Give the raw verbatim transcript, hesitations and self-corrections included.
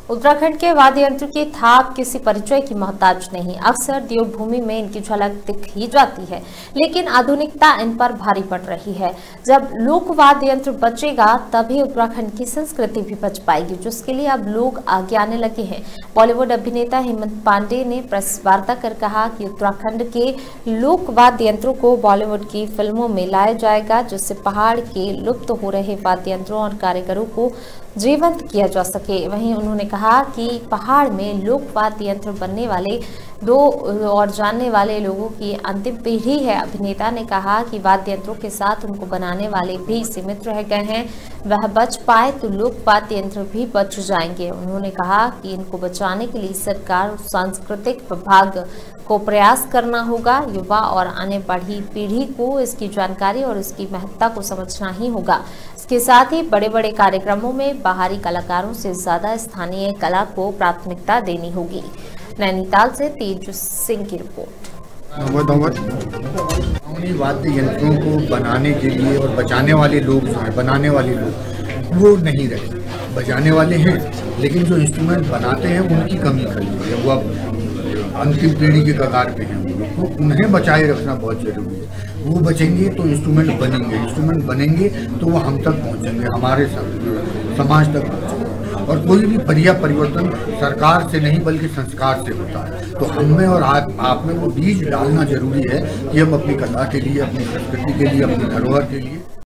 उत्तराखंड के वाद्य यंत्र की थाप किसी परिचय की मोहताज नहीं। अक्सर देवभूमि में इनकी झलक दिख ही जाती है, लेकिन आधुनिकता इन पर भारी पड़ रही है। जब लोक वाद्य यंत्र बचेगा तभी उत्तराखंड की संस्कृति भी बच पाएगी, जिसके लिए अब लोग आगे आने लगे हैं। बॉलीवुड अभिनेता हेमंत पांडे ने प्रेस वार्ता कर कहा कि उत्तराखंड के लोक वाद्य यंत्रों को बॉलीवुड की फिल्मों में लाया जाएगा, जिससे पहाड़ के लुप्त हो रहे वाद्य यंत्रों और कारीगरों को जीवंत किया जा सके। वहीं उन्होंने कहा कि पहाड़ में लोक वाद्य यंत्र बनने वाले दो और जानने वाले लोगों की अंतिम पीढ़ी है। अभिनेता ने कहा कि वाद्य यंत्रों के साथ उनको बनाने वाले भी सीमित रह गए हैं। वह बच पाए तो लोक वाद्य यंत्र भी बच जाएंगे। उन्होंने कहा कि इनको बचाने के लिए सरकार और सांस्कृतिक विभाग को प्रयास करना होगा। युवा और आने वाली पीढ़ी को इसकी जानकारी और इसकी महत्ता को समझना ही होगा। इसके साथ ही बड़े बड़े कार्यक्रमों में बाहरी कलाकारों से ज्यादा स्थानीय कला को प्राथमिकता देनी होगी। नैनीताल से तेज सिंह की रिपोर्ट। वाद्य यंत्रों को बनाने के लिए और बचाने वाले लोग जो हैं, बनाने वाले लोग वो नहीं रहे। बजाने वाले हैं, लेकिन जो इंस्ट्रूमेंट बनाते हैं उनकी कमी खड़ी है। वो अब अंतिम पीढ़ी के कगार पे हैं, तो उन्हें बचाए रखना बहुत जरूरी है। वो बचेंगे तो इंस्ट्रूमेंट बनेंगे, इंस्ट्रूमेंट बनेंगे तो वो हम तक पहुंचेंगे, हमारे समाज तक पहुंचेंगे। और कोई भी बढ़िया परिवर्तन सरकार से नहीं बल्कि संस्कार से होता है। तो हम में और आप, आप में वो बीज डालना जरूरी है कि हम अपनी कला के लिए, अपनी संस्कृति के लिए, अपनी धरोहर के लिए